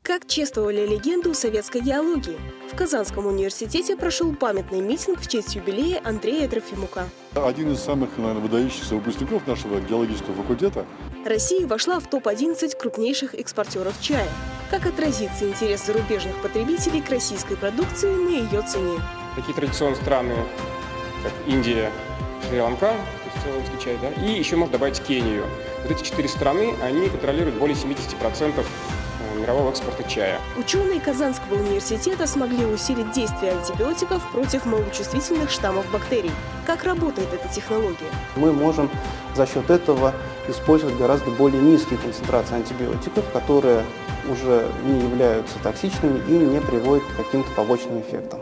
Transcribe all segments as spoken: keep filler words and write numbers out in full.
Как чествовали легенду советской геологии? В Казанском университете прошел памятный митинг в честь юбилея Андрея Трофимука. Один из самых, наверное, выдающихся выпускников нашего геологического факультета. Россия вошла в топ одиннадцать крупнейших экспортеров чая. Как отразится интерес зарубежных потребителей к российской продукции на ее цене? Такие традиционные страны, как Индия, Шри-Ланка, то есть цейлонский чай, да, и еще можно добавить Кению. Вот эти четыре страны, они контролируют более семидесяти процентов мирового экспорта чая. Ученые Казанского университета смогли усилить действие антибиотиков против малочувствительных штаммов бактерий. Как работает эта технология? Мы можем за счет этого использовать гораздо более низкие концентрации антибиотиков, которые уже не являются токсичными и не приводят к каким-то побочным эффектам.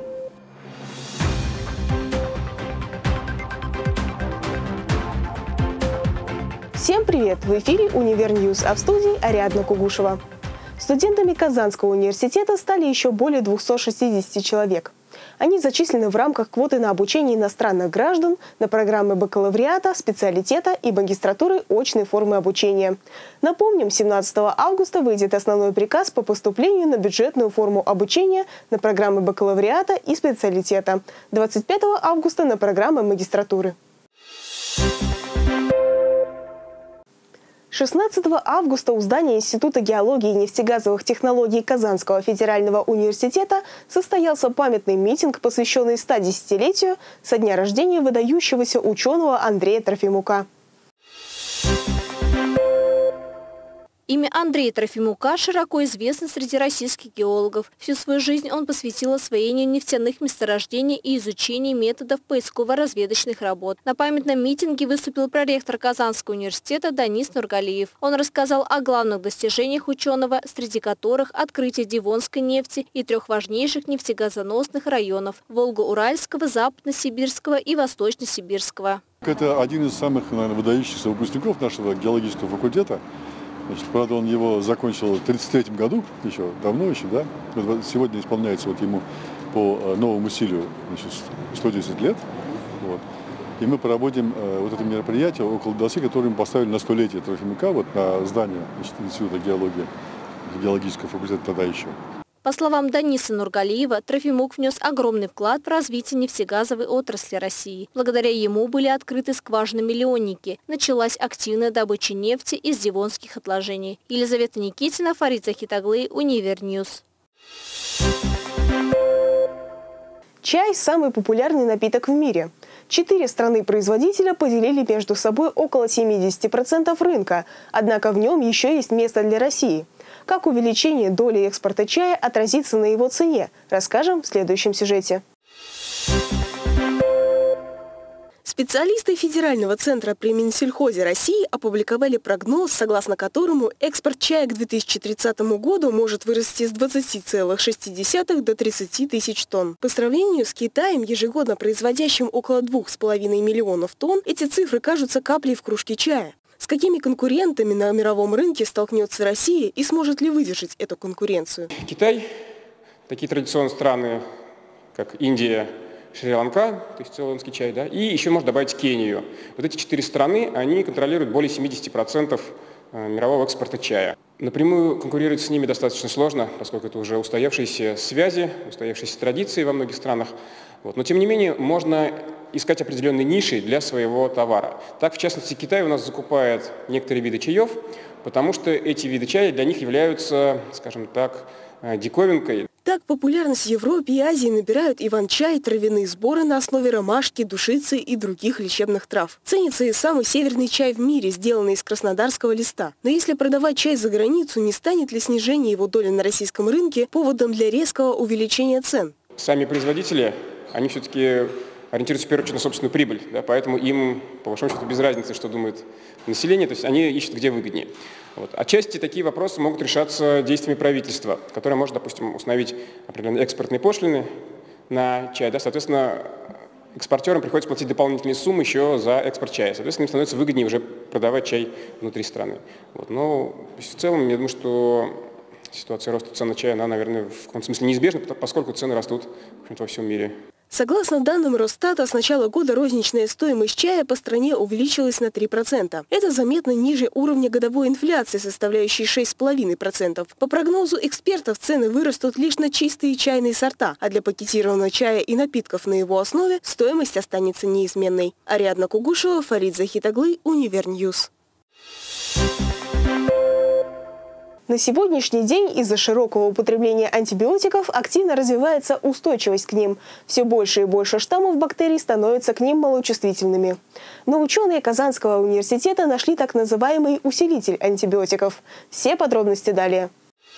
Всем привет! В эфире Универньюз, а в студии Ариадна Кугушева. Студентами Казанского университета стали еще более двухсот шестидесяти человек. Они зачислены в рамках квоты на обучение иностранных граждан на программы бакалавриата, специалитета и магистратуры очной формы обучения. Напомним, семнадцатого августа выйдет основной приказ по поступлению на бюджетную форму обучения на программы бакалавриата и специалитета. двадцать пятого августа на программы магистратуры. шестнадцатого августа у здания Института геологии и нефтегазовых технологий Казанского федерального университета состоялся памятный митинг, посвященный ста десятилетию со дня рождения выдающегося ученого Андрея Трофимука. Имя Андрея Трофимука широко известно среди российских геологов. Всю свою жизнь он посвятил освоению нефтяных месторождений и изучению методов поисково-разведочных работ. На памятном митинге выступил проректор Казанского университета Данис Нургалиев. Он рассказал о главных достижениях ученого, среди которых открытие Девонской нефти и трех важнейших нефтегазоносных районов – Волго-Уральского, Западно-Сибирского и Восточно-Сибирского. Это один из самых, наверное, выдающихся выпускников нашего геологического факультета. Значит, правда, он его закончил в тридцать третьем году, еще давно еще, да. Сегодня исполняется вот ему по новому стилю, значит, сто десять лет. Вот. И мы проводим э, вот это мероприятие около доски, которое мы поставили на столетие Трофимука, вот на здание, значит, Института геологии, геологического факультета тогда еще. По словам Даниса Нургалиева, Трофимук внес огромный вклад в развитие нефтегазовой отрасли России. Благодаря ему были открыты скважины-миллионники. Началась активная добыча нефти из девонских отложений. Елизавета Никитина, Фарид Захитаглы, Универньюз. Чай – самый популярный напиток в мире. Четыре страны-производителя поделили между собой около семидесяти процентов рынка, однако в нем еще есть место для России. Как увеличение доли экспорта чая отразится на его цене, расскажем в следующем сюжете. Специалисты Федерального центра при Минсельхозе России опубликовали прогноз, согласно которому экспорт чая к две тысячи тридцатому году может вырасти с двадцати целых шести десятых до тридцати тысяч тонн. По сравнению с Китаем, ежегодно производящим около двух с половиной миллионов тонн, эти цифры кажутся каплей в кружке чая. С какими конкурентами на мировом рынке столкнется Россия и сможет ли выдержать эту конкуренцию? Китай, такие традиционные страны, как Индия, Шри-Ланка, то есть цейлонский чай, да, и еще можно добавить Кению. Вот эти четыре страны, они контролируют более семидесяти процентов мирового экспорта чая. Напрямую конкурировать с ними достаточно сложно, поскольку это уже устоявшиеся связи, устоявшиеся традиции во многих странах. Вот. Но тем не менее можно искать определенные ниши для своего товара. Так, в частности, Китай у нас закупает некоторые виды чаев, потому что эти виды чая для них являются, скажем так, диковинкой. Так, популярность в Европе и Азии набирают иван-чай, травяные сборы на основе ромашки, душицы и других лечебных трав. Ценится и самый северный чай в мире, сделанный из краснодарского листа. Но если продавать чай за границу, не станет ли снижение его доли на российском рынке поводом для резкого увеличения цен? Сами производители, они все-таки ориентируются в первую очередь на собственную прибыль, да, поэтому им, по большому счету, без разницы, что думает население, то есть они ищут, где выгоднее. Вот. Отчасти такие вопросы могут решаться действиями правительства, которое может, допустим, установить определенные экспортные пошлины на чай. Да, соответственно, экспортерам приходится платить дополнительные суммы еще за экспорт чая. Соответственно, им становится выгоднее уже продавать чай внутри страны. Вот. Но в целом, я думаю, что ситуация роста цен на чай, она, наверное, в каком-то смысле неизбежна, поскольку цены растут, в общем-то, во всем мире. Согласно данным Росстата, с начала года розничная стоимость чая по стране увеличилась на три процента. Это заметно ниже уровня годовой инфляции, составляющей шесть целых пять десятых процента. По прогнозу экспертов, цены вырастут лишь на чистые чайные сорта, а для пакетированного чая и напитков на его основе стоимость останется неизменной. Ариадна Кугушева, Фарид Захитаглы, Универньюз. На сегодняшний день из-за широкого употребления антибиотиков активно развивается устойчивость к ним. Все больше и больше штаммов бактерий становятся к ним малочувствительными. Но ученые Казанского университета нашли так называемый усилитель антибиотиков. Все подробности далее.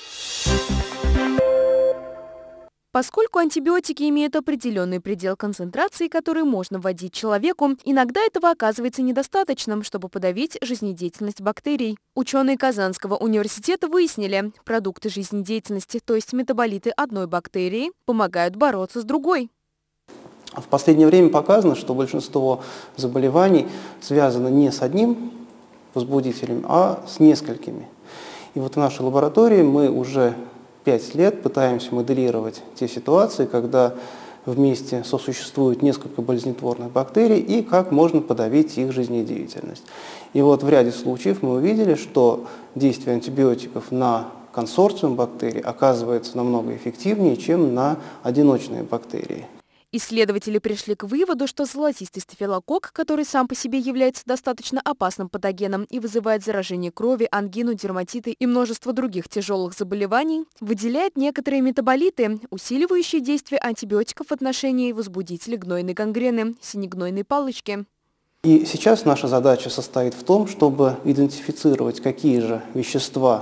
Поскольку антибиотики имеют определенный предел концентрации, который можно вводить человеку, иногда этого оказывается недостаточным, чтобы подавить жизнедеятельность бактерий. Ученые Казанского университета выяснили, продукты жизнедеятельности, то есть метаболиты одной бактерии, помогают бороться с другой. В последнее время показано, что большинство заболеваний связано не с одним возбудителем, а с несколькими. И вот в нашей лаборатории мы уже пять лет пытаемся моделировать те ситуации, когда вместе сосуществуют несколько болезнетворных бактерий и как можно подавить их жизнедеятельность. И вот в ряде случаев мы увидели, что действие антибиотиков на консорциум бактерий оказывается намного эффективнее, чем на одиночные бактерии. Исследователи пришли к выводу, что золотистый стафилококк, который сам по себе является достаточно опасным патогеном и вызывает заражение крови, ангину, дерматиты и множество других тяжелых заболеваний, выделяет некоторые метаболиты, усиливающие действие антибиотиков в отношении возбудителей гнойной гангрены, синегнойной палочки. И сейчас наша задача состоит в том, чтобы идентифицировать, какие же вещества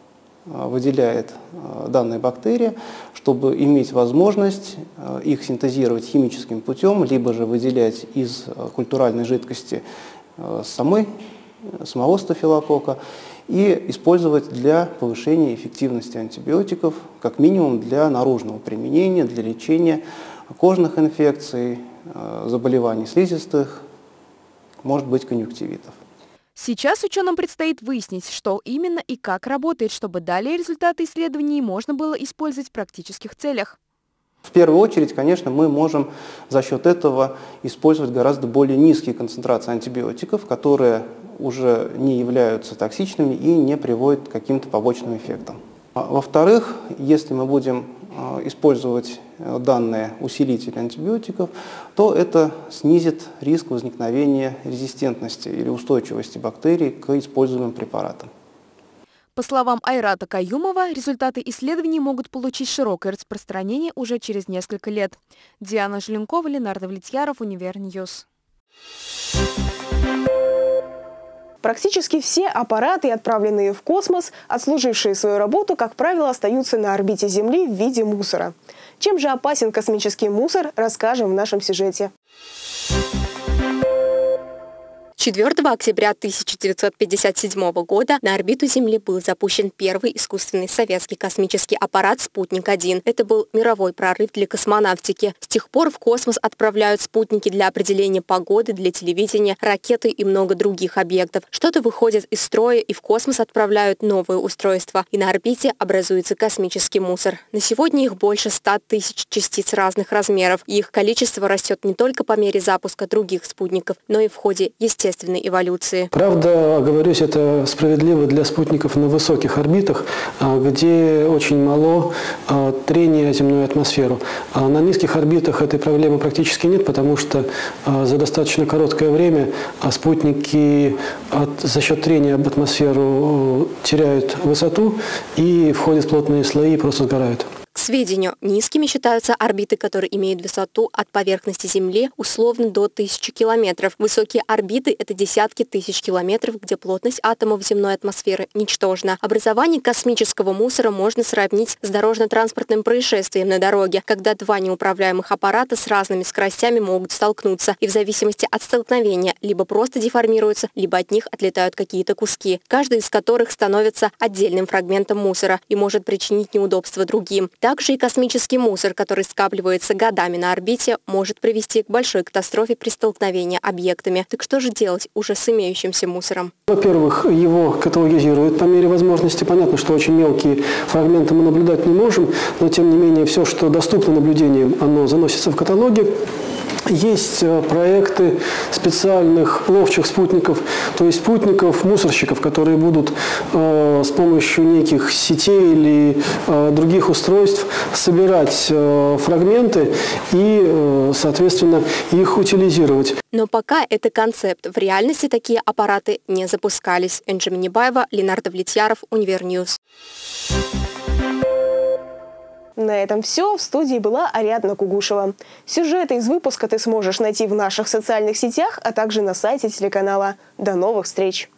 выделяет данная бактерия, чтобы иметь возможность их синтезировать химическим путем, либо же выделять из культуральной жидкости самой, самого стафилококка и использовать для повышения эффективности антибиотиков, как минимум для наружного применения, для лечения кожных инфекций, заболеваний слизистых, может быть, конъюнктивитов. Сейчас ученым предстоит выяснить, что именно и как работает, чтобы далее результаты исследований можно было использовать в практических целях. В первую очередь, конечно, мы можем за счет этого использовать гораздо более низкие концентрации антибиотиков, которые уже не являются токсичными и не приводят к каким-то побочным эффектам. Во-вторых, если мы будем использовать данные усилители антибиотиков, то это снизит риск возникновения резистентности или устойчивости бактерий к используемым препаратам. По словам Айрата Каюмова, результаты исследований могут получить широкое распространение уже через несколько лет. Диана Желенкова, Ленардо Влетьяров, Универньюз. Практически все аппараты, отправленные в космос, отслужившие свою работу, как правило, остаются на орбите Земли в виде мусора. Чем же опасен космический мусор, расскажем в нашем сюжете. четвёртого октября тысяча девятьсот пятьдесят седьмого года на орбиту Земли был запущен первый искусственный советский космический аппарат «Спутник один». Это был мировой прорыв для космонавтики. С тех пор в космос отправляют спутники для определения погоды, для телевидения, ракеты и много других объектов. Что-то выходит из строя, и в космос отправляют новые устройства. И на орбите образуется космический мусор. На сегодня их больше ста тысяч частиц разных размеров. И их количество растет не только по мере запуска других спутников, но и в ходе естественного эволюции. Правда, оговорюсь, это справедливо для спутников на высоких орбитах, где очень мало трения о земную атмосферу. На низких орбитах этой проблемы практически нет, потому что за достаточно короткое время спутники от, за счет трения об атмосферу теряют высоту и входят в плотные слои и просто сгорают. К сведению, низкими считаются орбиты, которые имеют высоту от поверхности Земли условно до тысячи километров. Высокие орбиты – это десятки тысяч километров, где плотность атомов земной атмосферы ничтожна. Образование космического мусора можно сравнить с дорожно-транспортным происшествием на дороге, когда два неуправляемых аппарата с разными скоростями могут столкнуться, и в зависимости от столкновения либо просто деформируются, либо от них отлетают какие-то куски, каждый из которых становится отдельным фрагментом мусора и может причинить неудобства другим. Так, Также и космический мусор, который скапливается годами на орбите, может привести к большой катастрофе при столкновении объектами. Так что же делать уже с имеющимся мусором? Во-первых, его каталогизируют по мере возможности. Понятно, что очень мелкие фрагменты мы наблюдать не можем, но тем не менее все, что доступно наблюдениям, оно заносится в каталоги. Есть проекты специальных ловчих спутников, то есть спутников-мусорщиков, которые будут э, с помощью неких сетей или э, других устройств собирать э, фрагменты и, э, соответственно, их утилизировать. Но пока это концепт. В реальности такие аппараты не запускались. Энджи Минибаева, Ленардо Влетьяров, Универньюз. На этом все. В студии была Ариадна Кугушева. Сюжеты из выпуска ты сможешь найти в наших социальных сетях, а также на сайте телеканала. До новых встреч!